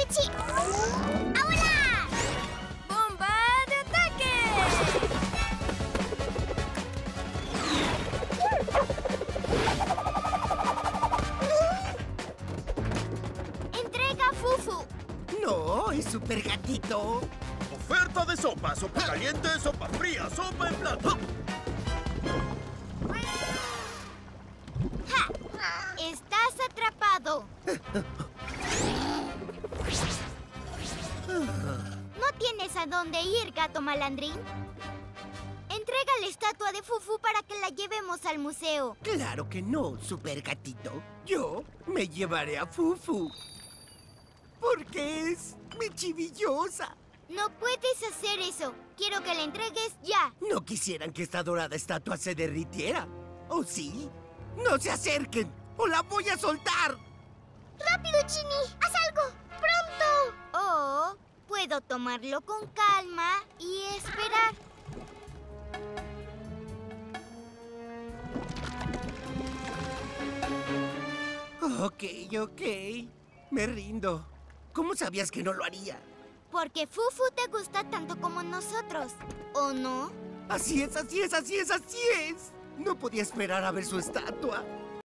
Pechi! ¡A volar! ¡Bomba de ataque! ¡Entrega Fufu! No, es Super Gatito. Oferta de sopa, sopa caliente, sopa fría, sopa en plato. ¡Ja! ¡Estás atrapado! ¿No tienes a dónde ir, gato malandrín? Entrega la estatua de Fufu para que la llevemos al museo. Claro que no, Super Gatito. Yo me llevaré a Fufu. Porque es mi chivillosa. No puedes hacer eso. Quiero que la entregues ya. No quisieran que esta dorada estatua se derritiera. ¿O sí? ¡No se acerquen! ¡O la voy a soltar! ¡Rápido, Chini! ¡Haz algo! ¡Pronto! O puedo tomarlo con calma y esperar. Ok. Me rindo. ¿Cómo sabías que no lo haría? Porque Fufu te gusta tanto como nosotros, ¿o no? Así es. No podía esperar a ver su estatua.